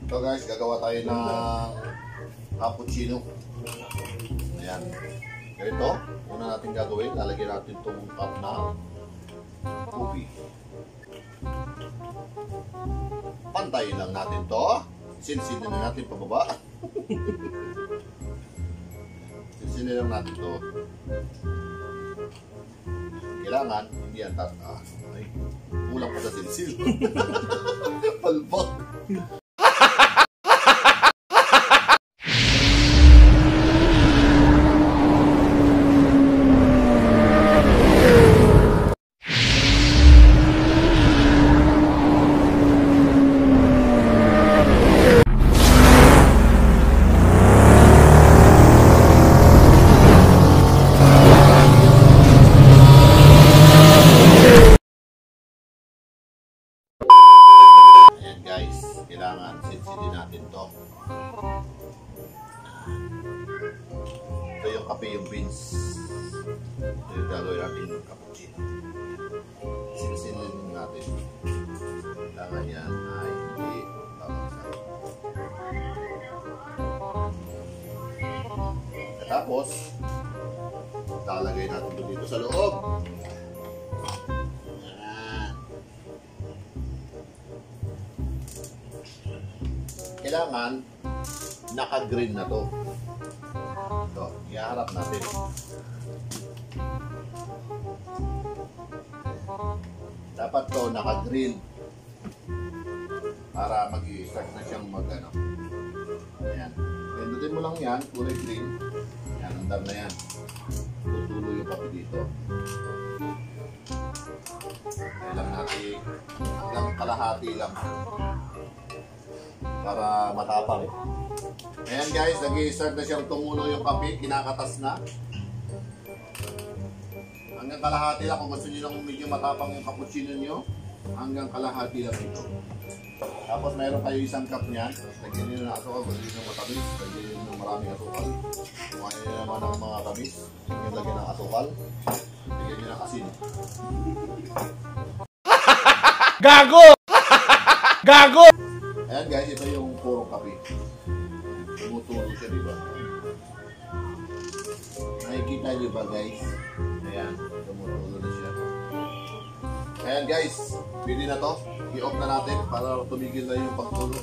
So guys, gagawa tayo ng cappuccino. Ayan. Ganito, una natin gagawin, lalagyan natin itong cup na kopi. Pantayin lang natin to. Sinsinin na natin pababa. Sinsinin lang natin to. Kailangan, hindi yan tataas. Ay, kulang pa sa sinsil. Palpak. Guys, kailangan sinsinin natin to. Ito yung kape, yung beans. Ito yung gagawin natin yung cappuccino. Sinsinin natin. Kailangan yan ay hindi babagsak. Tapos, lalagay natin dito sa loob. Kailangan naka-green na to. So, iharap natin. Dapat to naka-green para mag-i-start na siyang mag-ano. Ayan. Pindutin mo lang yan, kulay green. Ayan, andar na yan. Tutulo yung kape dito. Kailangan natin hanggang kalahati lang. Para matapang. Ayan guys, nag-i-start na siyang tumulo yung kape, kinakatas na. Hanggang kalahati lang, kung gusto nyo lang medyo matapang yung cappuccino nyo, hanggang kalahati lang ito. Tapos mayroon kayo isang cup niyan, lagyan nyo ng asukal, lagyan nyo ng matamis, lagyan nyo ng maraming asukal. Kumain nyo naman ng mga tamis, lagyan ng asukal, lagyan nyo ng asin. Gago! Gago! Ayan guys, ito yung purong kape. Tumutulo siya, diba? Nakikita nyo ba guys? Ayan, tumutulo na siya. Ayan guys, pwede na to. I-off na natin para tumigil na yung pagtulo.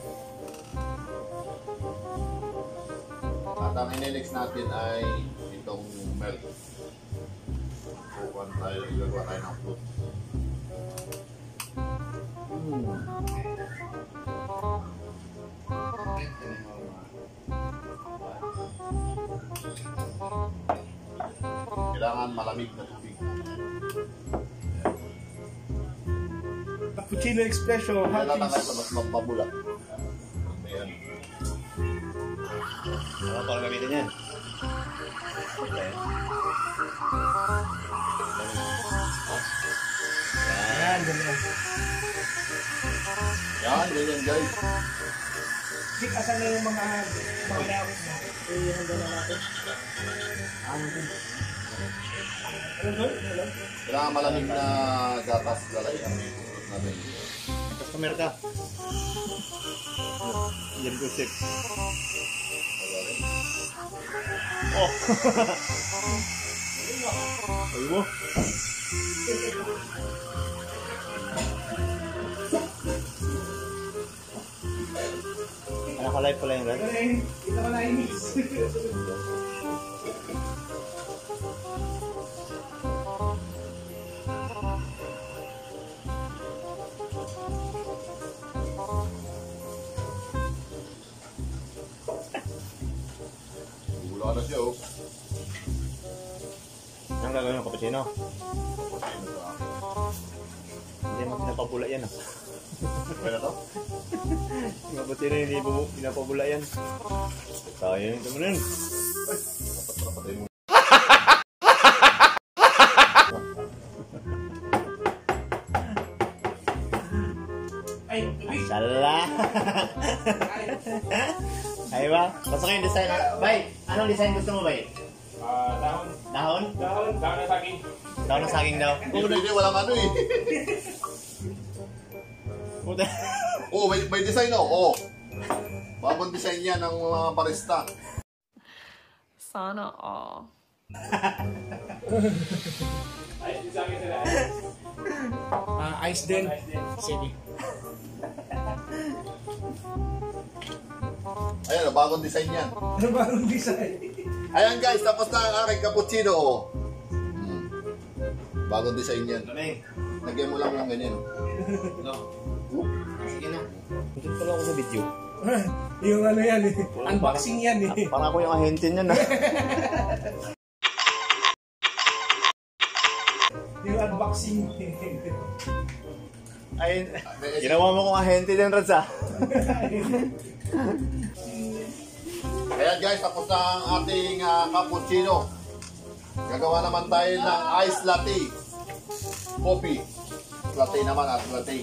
At ang in-next natin ay itong milk. Kukuhan tayo, igagawa tayo ng fruit. Kailangan malamig na tubig. Cappuccino Espresso, hot Kailangan tayo is... sa mas magpabula. Ayan. Ano pa gamitin yan? Yan, ganyan. Yan, ganyan guys. Sik, asan na yung mga laos mo? Yung gano'n natin. Ano din? Ano doon? Kailangan malamig na gatas lalagyan natin. Customer ka. Yan ko sip. Oh! Ay mo? Naka-live pala yung red? Ito ka nainis. Wala na siya oh. Ang gagawin ng cappuccino? Hindi mo pinapabula yan ah. Pwede na to? Yung cappuccino hindi mo pinapabula yan. Sayang ito mo nun. Patay mo. Ay, tubig. Sala! Ay ba? Basta yung design. Bay, anong design gusto mo, Bay? Dahon. Dahon? Dahon na saging. Dahon ng saging daw. Hindi, walang ano eh. Puta. Oh, may design oh. Oh. Bagong design yan ng mga barista. Sana all. Ice din. Sige. Ayan, bagong design yan. Ano ba ang design? Ayan guys, tapos na ang aking cappuccino. Oh. Bagong design yan. Lagyan mo lang ng ganyan. Sige na. Ito pala ako sa video. Yung ano yan eh. Unboxing yan eh. Parang ako yung ahente niyan ah. Yung unboxing. Ay, ginawa mo kong ahente din, Rads ah. Ayan guys, tapos na ang ating cappuccino. Gagawa naman tayo ng ice latte. Coffee. Latte naman, ice latte.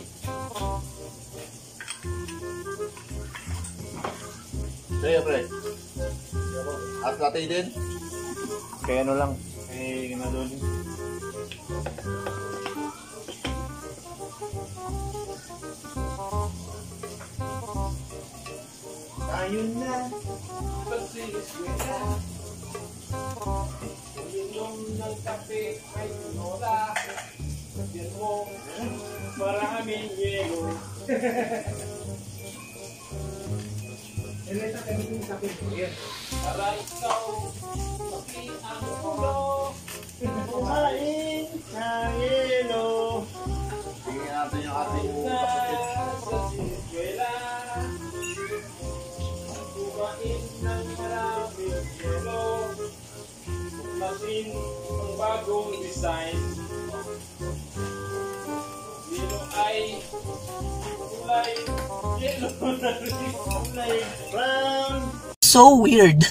Siyempre. Ice latte din. Kaya ano lang. Eh, ginagawa din. Ayun na. Inom ng kape ay tinola. Yan mo. Maraming yelo. Eleta kami yung kape. Para ikaw pati ang ulo. Kumain sa yelo. Tingnan natin yung ating Sa sinigwela. Kumain ng maraming yelo. Tuklasin ang bagong design. Yelo ay kulay yelo na rin kulay brown. So weird.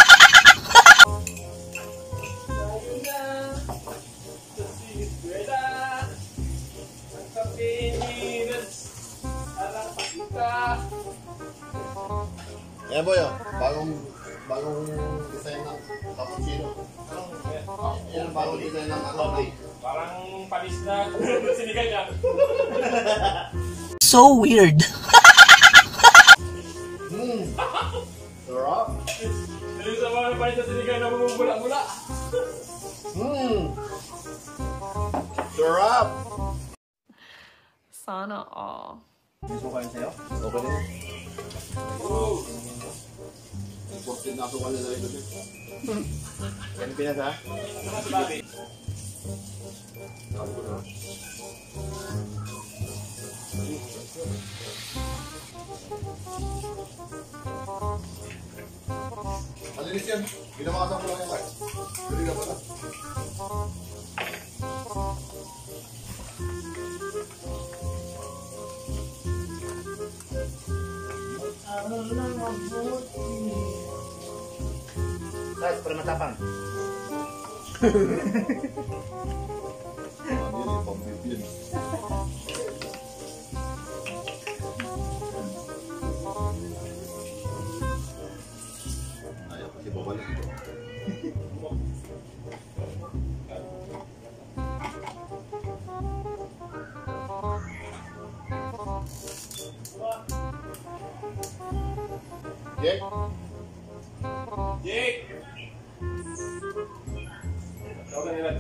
Tayo na sa sinigwela. Ang kapiniras harap kita. Ayan boy, oh. Bagong design ng cappuccino. Yan ang bagong design ng latte. Parang panis na sinigang niya. So weird. Sarap. Dali sa mga panis na sinigang na bumubula-bula. Sarap. Sana all. Gusto ko kayo sa'yo? Okay din. Oh. Posted na asukal nila ito. Yan pinas ha? Malinis yan. Pinamakasan ko lang yan, Mark. Dali ka pala. Guys, para matapang. Ano yun, pambit yun. Ayaw kasi babalik ito. Jake? Jake! Tawagan nila.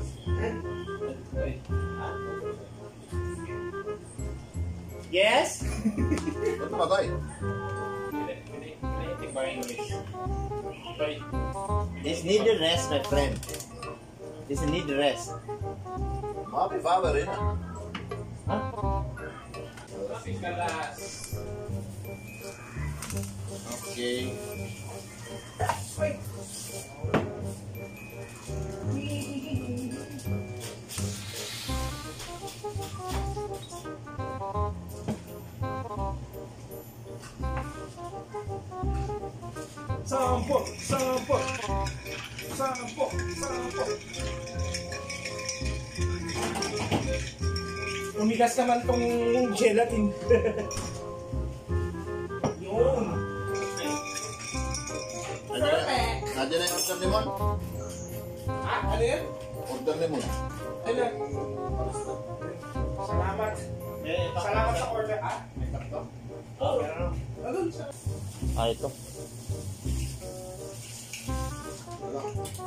Yes? Ba't namatay? Pinahitik ba English? Bye. This need the rest, my friend. This need the rest. Happy father rin ah. Kasi kalas. Okay. Sampok! Sampok! Sampok! Sampok! Umigas naman tong gelatin. Yun! Nandiyan na yung order ni Mon. Ano yan? Order ni Mon. Ano? Salamat. Salamat sa order. May tatlo? Oo. Doon sa... Ito. Wala.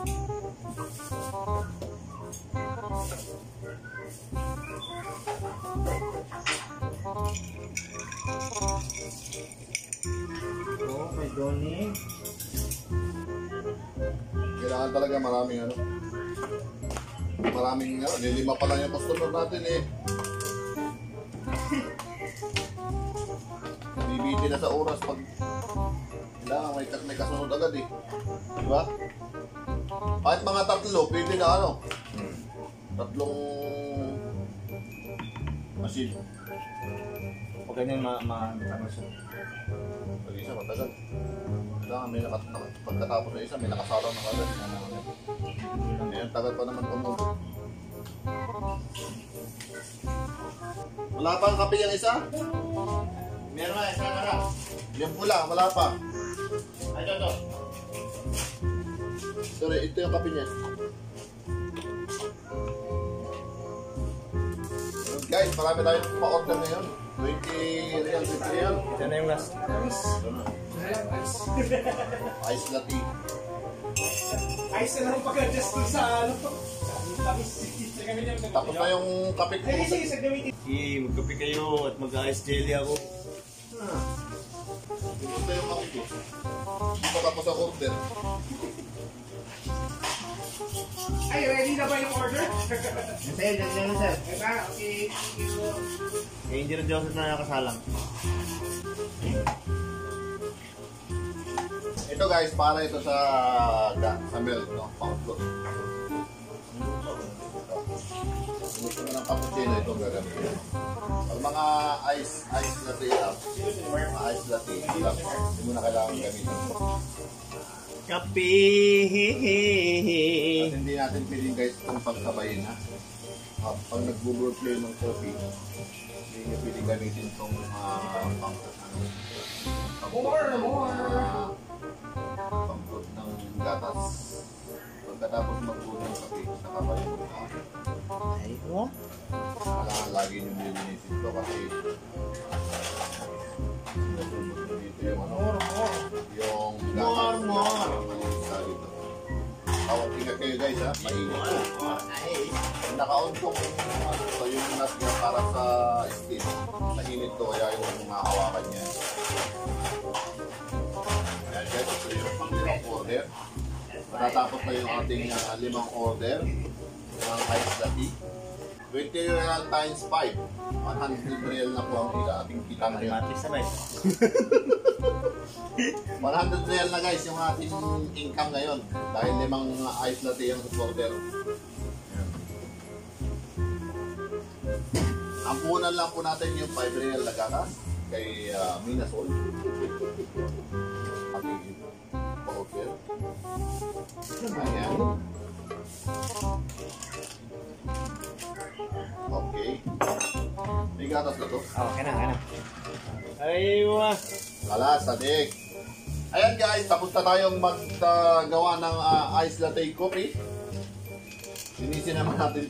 Oo, kay Donnie. Kailangan talaga maraming ano. Maraming ano, nilima pa lang yung customer natin eh. Bibiti na sa oras pag kailangan may kasunod agad eh. Diba? Kahit mga tatlo, pwede na ano. Tatlong machine. Pag ganyan ma-ano siya. Pag isa matagal. Kailangan may pagkatapos na isa, may nakasalang na agad. Ayan, tagal pa naman tumulo. Wala pa ang kape yung isa? Meron na, isa na lang. Yung pula, wala pa. Ay, ito. Sorry, ito yung kape niya. Guys, marami tayong pa-order ngayon. 20 real, 50 real. Ito na yung last. Ice latte. Ayos na lang pag-adjust ko sa ano. Tapos na yung kape ko. Sige, sa gamitin. Sige, magkape kayo at mag-ice jelly ako. Ito yung kape ko. Ito tapos ang order. Ay, ready na ba yung order? Sir, dyan na sir. Eba, okay. Kay Engineer Joseph na nakasalang. Ito guys, para ito sa milk, no? Pang-float. Gusto mo ng cappuccino, ito gagamitin. Pag mga ice latte lang, mga ice latte lang, hindi mo na kailangan gamitin. Kape! At hindi natin piling guys itong pagsabayin ha. Pag nag-brew kayo ng coffee, hindi nyo piling gamitin itong pang-float ng gatas. Pagkatapos mag-brew ng coffee, nakabayin mo na. Ay, oh. Kailangan lagi nyo lilinisin ito kasi nasusunod dito yung ano, yung gatas. Malinis na dito. Tawag ingat kayo guys ha, mainit. Naka-on tong so yung nut niya para sa steam. Nainit to kaya yung mga hawakan niya. Ayan guys, ito yung pang-limang order. Matatapos na yung ating 5 order ng ice latte. 20 real times 5. 100 real na po ang ating kita ngayon. Matis sabay. 100 real na guys yung ating income ngayon. Dahil 5 ice latte yung order. Ang punan lang po natin yung 5 real na gatas kay Minasol. Ating order. Ayan. Okay. May gatas na to. Okay na. Ay, wah. Kalas, adik. Ayan guys, tapos na tayong maggawa ng ice latte coffee. Sinisin naman natin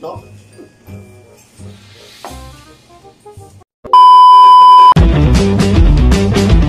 to.